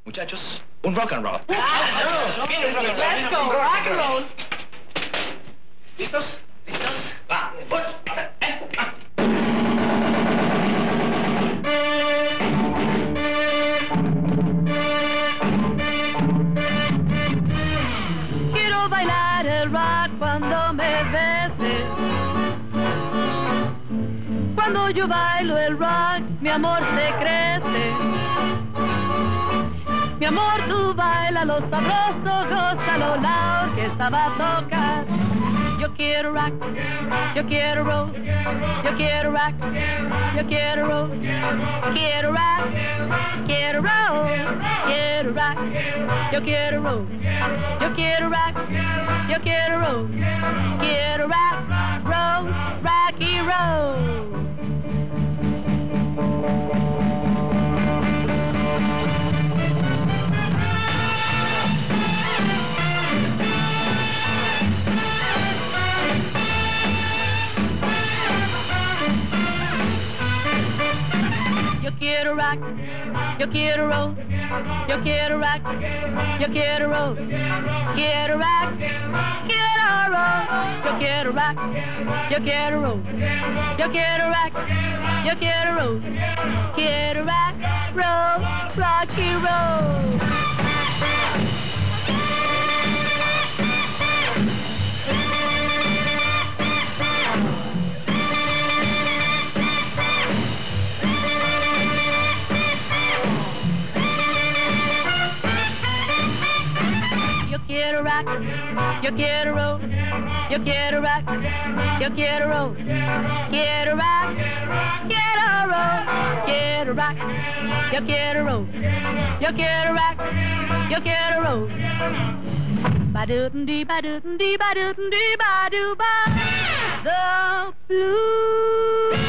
Muchachos, un rock and roll. Let's go, rock and roll. ¿Listos? ¿Listos? Va. Quiero bailar el rock cuando me beses. Cuando yo bailo el rock, mi amor se crece. Mi amor, tú baila lo sabroso, gózalo, la orquesta va a tocar. Yo quiero rock, yo quiero roll, yo quiero rock, yo quiero roll, quiero rock, quiero roll, quiero rock, yo quiero roll, yo quiero rock, yo quiero roll, quiero rock, roll, rocky roll. Yo quiero rock, yo quiero roll, yo quiero rock, yo quiero roll, quiero rock, quiero roll, yo quiero rock, yo quiero roll, yo quiero rock, yo quiero roll, quiero rock, roll, rocky roll. Yo quiero rock, yo quiero roll, yo quiero rock, yo quiero roll, quiero rock, quiero roll, quiero rock, yo quiero roll, yo quiero rock, yo quiero roll. Ba-doo-dee, ba-doo-dee, ba-doo-dee, ba-doo-ba. The blues.